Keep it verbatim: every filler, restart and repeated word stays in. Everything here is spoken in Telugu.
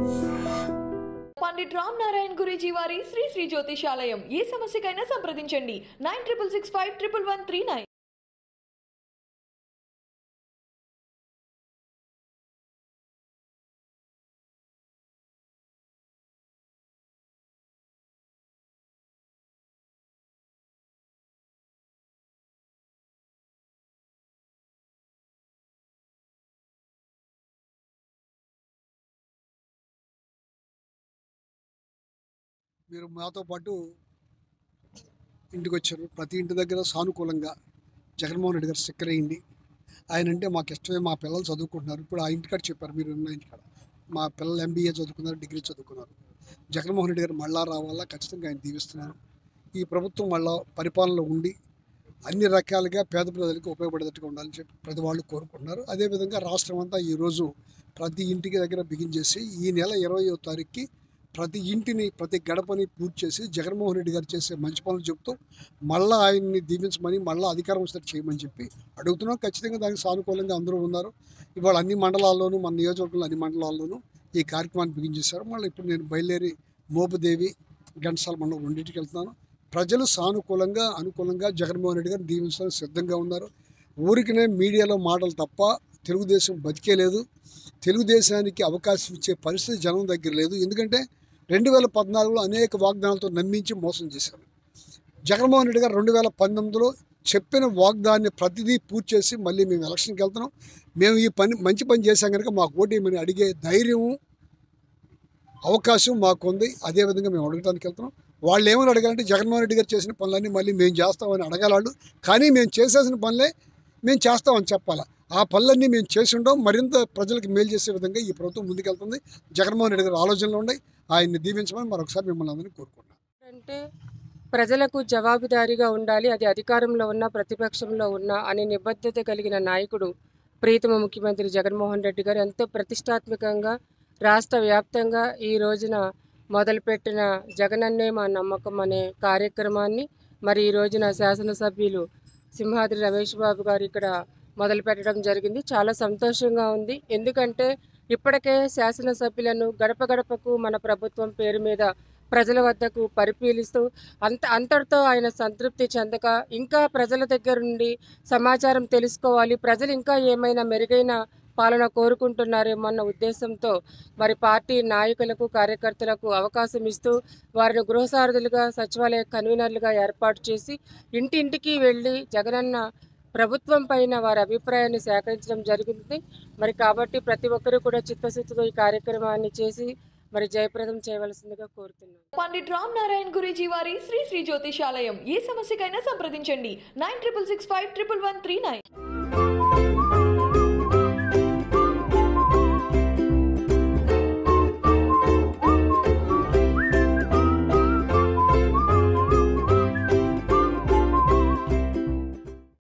పండిట్ రామ్ నారాయణ గురూజీ వారి శ్రీ శ్రీ జ్యోతిషాలయం. ఏ సమస్యకైనా సంప్రదించండి nine triple six five triple one three nine. మీరు మాతో పాటు ఇంటికి వచ్చారు. ప్రతి ఇంటి దగ్గర సానుకూలంగా జగన్మోహన్ రెడ్డి గారు స్టిక్కర్ అయ్యింది. ఆయన అంటే మాకు ఇష్టమే, మా పిల్లలు చదువుకుంటున్నారు. ఇప్పుడు ఆ ఇంటికాడ చెప్పారు, మీరు ఉన్న ఇంటికాడ మా పిల్లలు ఎంబీఏ చదువుకున్నారు, డిగ్రీ చదువుకున్నారు. జగన్మోహన్ రెడ్డి గారు మళ్ళా రావాలా, ఖచ్చితంగా ఆయన దీవిస్తున్నారు. ఈ ప్రభుత్వం మళ్ళా పరిపాలనలో ఉండి అన్ని రకాలుగా పేద ప్రజలకు ఉపయోగపడేటట్టుగా ఉండాలని చెప్పి ప్రతి వాళ్ళు కోరుకుంటున్నారు. అదేవిధంగా రాష్ట్రం అంతా ఈరోజు ప్రతి ఇంటికి దగ్గర బిగించేసి ఈ నెల ఇరవయో తారీఖుకి ప్రతి ఇంటిని ప్రతి గడపని పూర్తి చేసి జగన్మోహన్ రెడ్డి గారు చేసే మంచి పనులు చెప్తూ మళ్ళీ ఆయన్ని దీవించమని మళ్ళీ అధికారం వస్తే చేయమని చెప్పి అడుగుతున్నాం. ఖచ్చితంగా దానికి సానుకూలంగా అందరూ ఉన్నారు. ఇవాళ అన్ని మండలాల్లోనూ, మన నియోజకవర్గంలో అన్ని మండలాల్లోనూ ఈ కార్యక్రమాన్ని బిగించేశారు. మళ్ళీ ఇప్పుడు నేను బయలుదేరి మోపుదేవి ఘంటసాల మండలం రెండింటికి వెళ్తున్నాను. ప్రజలు సానుకూలంగా అనుకూలంగా జగన్మోహన్ రెడ్డి గారు దీవించడానికి సిద్ధంగా ఉన్నారు. ఊరికినే మీడియాలో మాటలు తప్ప తెలుగుదేశం బతికే లేదు. తెలుగుదేశానికి అవకాశం ఇచ్చే పరిస్థితి జనం దగ్గర లేదు. ఎందుకంటే రెండు వేల పద్నాలుగులో అనేక వాగ్దానాలతో నమ్మించి మోసం చేశారు. జగన్మోహన్ రెడ్డి గారు రెండు వేల పంతొమ్మిదిలో చెప్పిన వాగ్దాన్ని ప్రతిదీ పూర్తి చేసి మళ్ళీ మేము ఎలక్షన్కి వెళ్తున్నాం. మేము ఈ పని మంచి పని చేశాం కనుక మాకు ఓటేయమని అడిగే ధైర్యం, అవకాశం మాకుంది. అదేవిధంగా మేము అడగడానికి వెళ్తున్నాం. వాళ్ళు ఏమని అడగాలంటే జగన్మోహన్ రెడ్డి గారు చేసిన పనులన్నీ మళ్ళీ మేము చేస్తామని అడగాలాళ్ళు. కానీ మేము చేసేసిన పనులే మేము చేస్తామని చెప్పాలి. ఆ పనులన్నీ మేము చేసి ఉండం. మరింత ప్రజలకు మేలు చేసే విధంగా ఈ ప్రభుత్వం ముందుకెళ్తుంది. జగన్మోహన్ రెడ్డి గారు ఆలోచనలు ఉన్నాయి. ఆయన్ని దీవించమని మరొకసారి మిమ్మల్ని అందరినీ కోరుకుంటున్నాను. అంటే ప్రజలకు జవాబుదారీగా ఉండాలి, అది అధికారంలో ఉన్న ప్రతిపక్షంలో ఉన్న అనే నిబద్ధత కలిగిన నాయకుడు ప్రీతమ ముఖ్యమంత్రి జగన్మోహన్ రెడ్డి గారు ఎంతో ప్రతిష్టాత్మకంగా రాష్ట్ర వ్యాప్తంగా ఈ రోజున మొదలుపెట్టిన జగనన్నే మా నమ్మకం అనే కార్యక్రమాన్ని మరి ఈ రోజున శాసనసభ్యులు సింహాద్రి రమేష్ బాబు గారు ఇక్కడ మొదలు పెట్టడం జరిగింది. చాలా సంతోషంగా ఉంది. ఎందుకంటే ఇప్పటికే శాసనసభ్యులను గడప గడపకు మన ప్రభుత్వం పేరు మీద ప్రజల వద్దకు పరిశీలిస్తూ అంత అంతటితో ఆయన సంతృప్తి చెందక ఇంకా ప్రజల దగ్గర నుండి సమాచారం తెలుసుకోవాలి, ప్రజలు ఇంకా ఏమైనా మెరుగైన పాలన కోరుకుంటున్నారేమో అన్న ఉద్దేశంతో మరి పార్టీ నాయకులకు, కార్యకర్తలకు అవకాశం ఇస్తూ వారిని గృహసారథులుగా, సచివాలయ కన్వీనర్లుగా ఏర్పాటు చేసి ఇంటింటికి వెళ్ళి జగనన్న ప్రభుత్వం పైన వారి అభిప్రాయాన్ని సేకరించడం జరిగింది. మరి కాబట్టి ప్రతి ఒక్కరూ కూడా చిత్తశుద్ధితో ఈ కార్యక్రమాన్ని చేసి మరి జయప్రదం చేయవలసిందిగా కోరుతున్నాను. పండిట్ రామ్ నారాయణ గురూజీ వారి శ్రీ శ్రీ జ్యోతిషాలయం. ఏ సమస్యకైనా సంప్రదించండి nine triple six five triple one three nine.